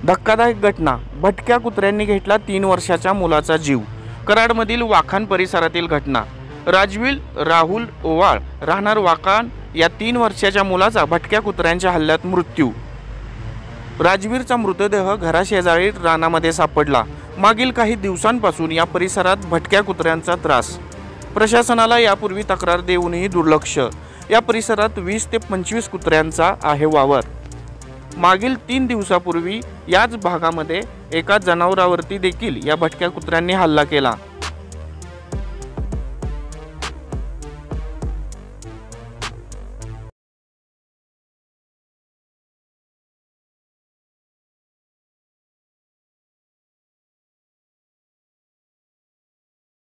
धक्कादायक घटना, भटक्या कुत्र्यांनी घेतला 3 वर्षाच्या मुलाचा जीव। कराडमधील वाखान परिसरातील घटना। राजवीर राहुल ओवाळ राहणार वाखान या 3 वर्षाच्या मुलाचा भटक्या कुत्र्यांच्या हल्ल्यात मृत्यू। राजवीरचा मृतदेह घराशेजारी रानामध्ये सापडला। मागील काही दिवसांपासून या परिसरात भटक्या कुत्र्यांचा त्रास। प्रशासनाला यापूर्वी तक्रार देऊनही दुर्लक्ष। या परिसरात 20 ते 25 कुत्र्यांचा आहे वावर। मागील 3 दिवसापूर्वी याच भागामध्ये एका जनावरावरती देखील या भटक्या कुत्र्यांनी हल्ला केला।